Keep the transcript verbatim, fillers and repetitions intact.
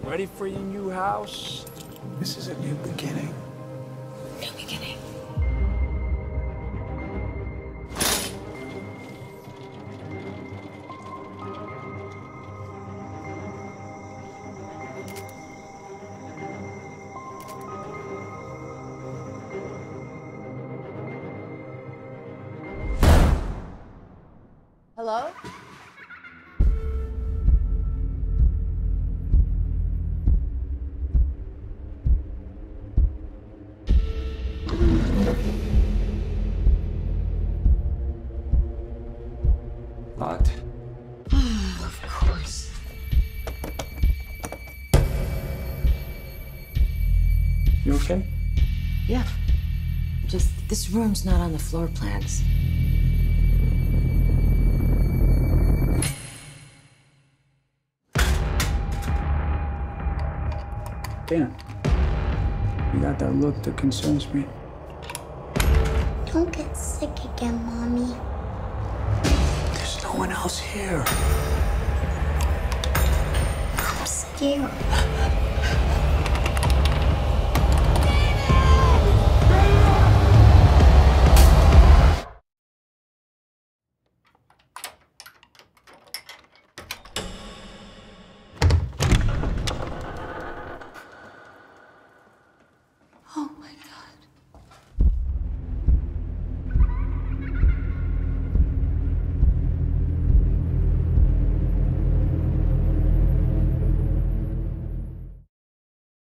Ready for your new house? This is a new beginning. New beginning. Hello? Locked. Of course. You okay? Yeah. Just this room's not on the floor plans. Dana, you got that look that concerns me. Don't get sick again, Mommy. There's no one else here. I'm scared. Oh my God.